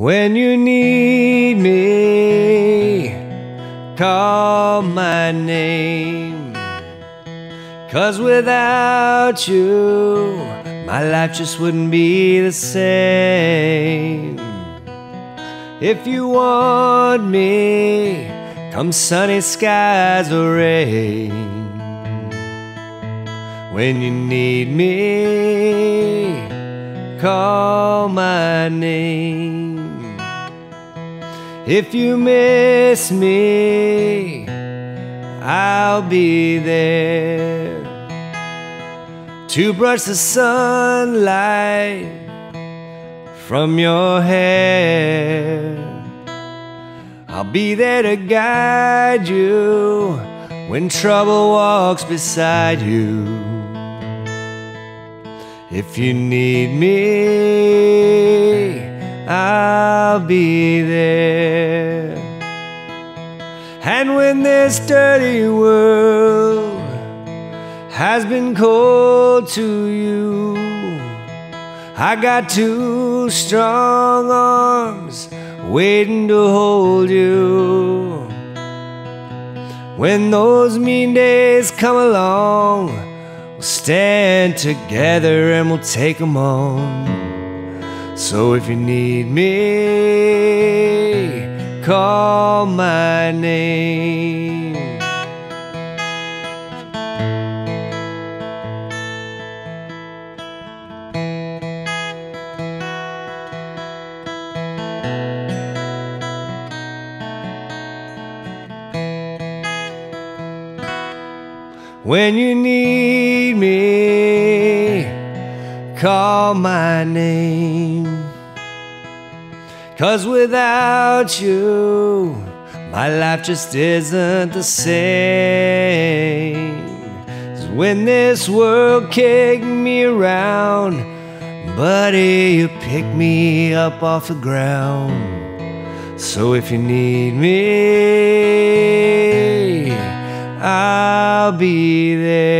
When you need me, call my name. 'Cause without you, my life just wouldn't be the same. If you want me, come sunny skies or rain. When you need me, call my name. If you miss me, I'll be there to brush the sunlight from your hair. I'll be there to guide you when trouble walks beside you. If you need me, I'll be there. And when this dirty world has been cold to you, I got two strong arms waiting to hold you. When those mean days come along, we'll stand together and we'll take them on. So if you need me, call my name. When you need me, call my name. 'Cause without you, my life just isn't the same. 'Cause when this world kicked me around, buddy, you picked me up off the ground. So if you need me, I'll be there.